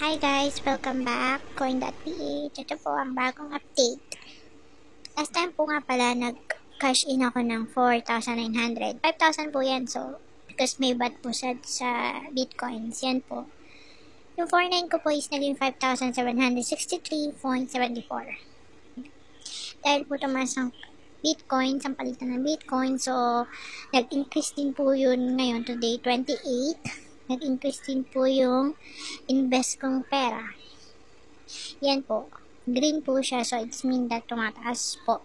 Hi guys! Welcome back! Coin.ph. Ito po ang bagong update. Last time po nga pala nag-cash in ako ng 4,900. 5,000 po yan. So, because may bat po sa bitcoins. Yan po. Yung 4,900 ko po is naging 5,763.74. Dahil po tumaas ang bitcoin, ang palitan ng bitcoin. So, nag-increase din po yun ngayon today, 28. Nag-increase din po yung invest kong pera. Yan po. Green po siya. So, it's mean that tumataas po.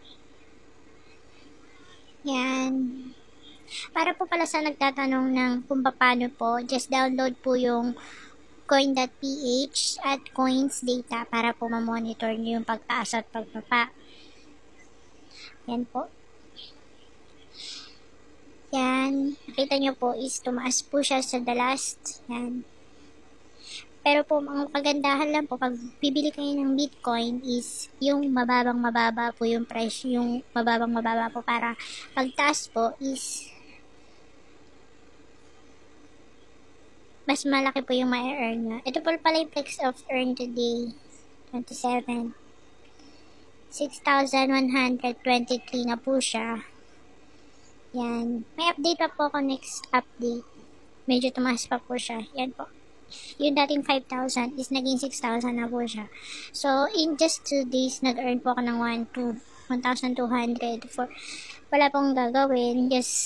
Yan. Para po pala sa nagtatanong ng kung paano po, just download po yung coin.ph at coins data para po ma-monitor nyo yung pagtaas at pagbaba. Yan po. Yan. Nakita nyo po is tumaas po siya sa the last. Yan. Pero po, ang kagandahan lang po, pag bibili kayo ng Bitcoin is yung mababa po yung price, yung mababa po para pagtaas po is mas malaki po yung ma-earn nyo. Ito po pala yung flex of earn today, 27. 6,123 na po siya. Yan. May update pa po ako next update. Medyo tumaas pa po siya. Yan po. Yung dating 5,000 is naging 6,000 na po siya. So, in just 2 days, nag-earn po ako ng 1,200. Wala pong gagawin.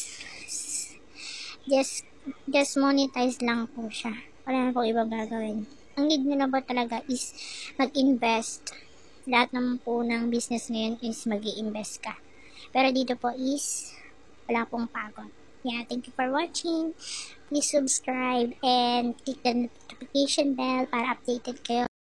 Just monetize lang po siya. Wala na pong ibang gagawin. Ang need nyo na po talaga is mag-invest. Lahat naman po ng business ngayon is mag-i-invest ka. Pero dito po is wala pong pagod. Yeah, thank you for watching. Please subscribe and click the notification bell para updated kayo.